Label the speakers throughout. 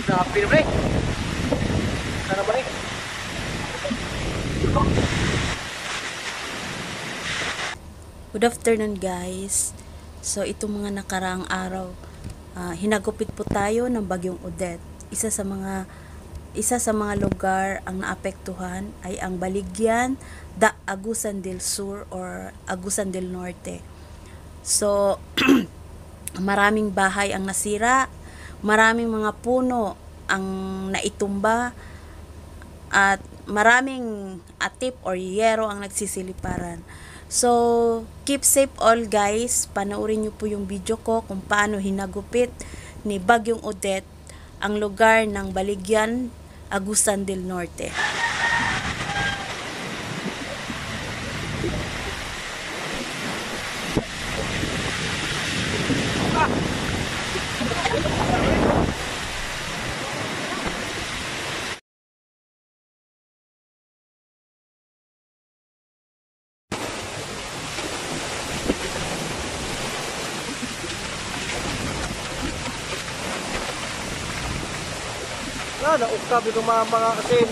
Speaker 1: Grabe na, pre. Sana ba rin?
Speaker 2: Good afternoon guys. So itong mga nakaraang araw, hinagupit po tayo ng bagyong Odette. Isa sa mga lugar ang naapektuhan ay ang Baligyan, Agusan del Sur or Agusan del Norte. So maraming bahay ang nasira, maraming mga puno ang naitumba, at maraming atip or yero ang nagsisiliparan. So, keep safe all guys. Panoorin nyo po yung video ko kung paano hinagupit ni Bagyong Odette ang lugar ng Baligyan, Agusan del Norte.
Speaker 1: Naukab yung mga asin.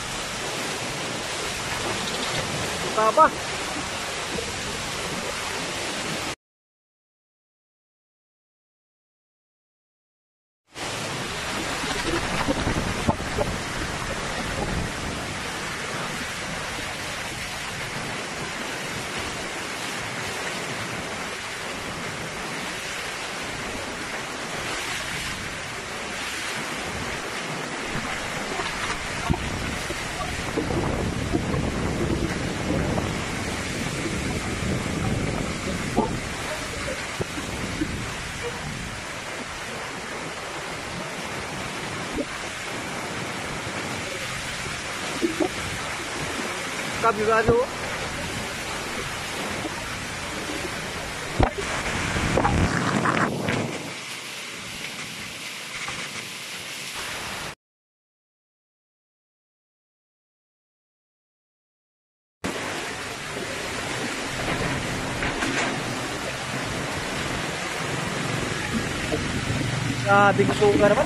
Speaker 1: Ukaba. Kabigado. Sabi ko suka naman.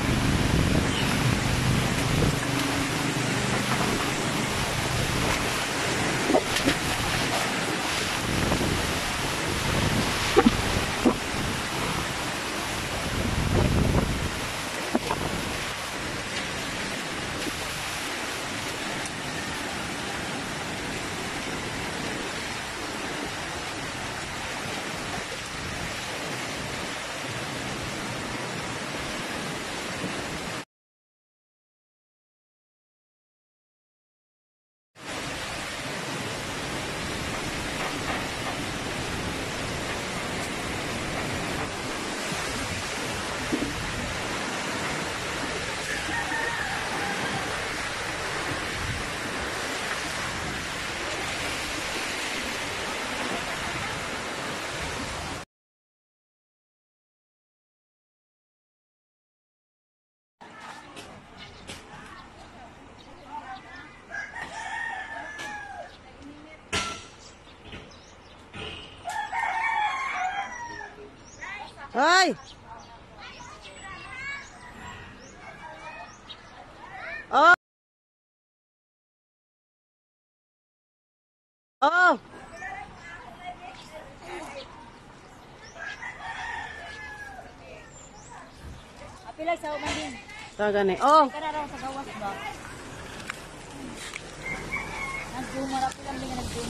Speaker 1: Ay! Oh! Oh!
Speaker 3: Apilay sa umandin.
Speaker 1: Ta gani. Oh!
Speaker 3: Kana raw sa gawas ba? Nagdumara pilang din nagdumara.